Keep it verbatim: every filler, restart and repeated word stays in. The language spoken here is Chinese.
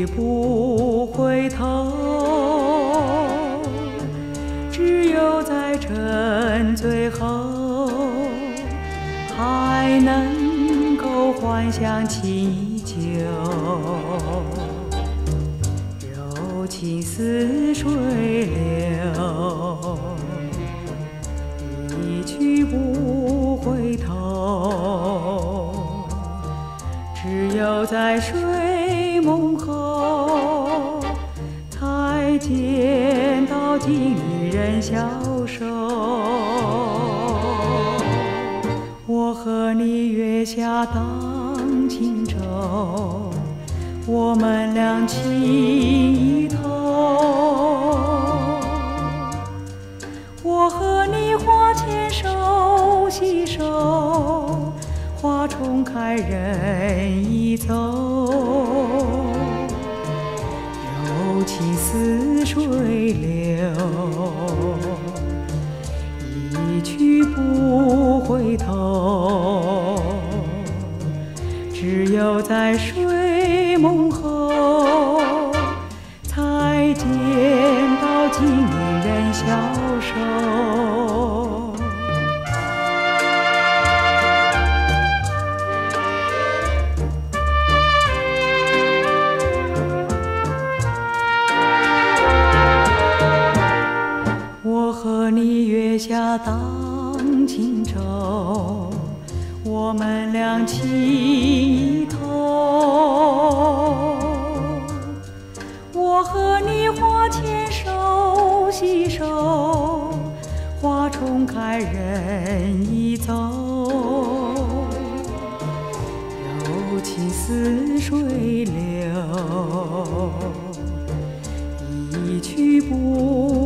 去不回头，只有在沉醉后，还能够幻想情依旧。柔情似水流，一去不回头，只有在睡梦后，才见到经理人消瘦。我和你月下荡轻舟，我们俩情依投。我和你花牵手携手，花重开人已走。柔情似水流，一去不回头，只有在睡梦后，才见到经理人消瘦。我和你月下荡轻舟，我们俩情依投。我和你花牵手携手，花重开人已走。柔情似水流，一去不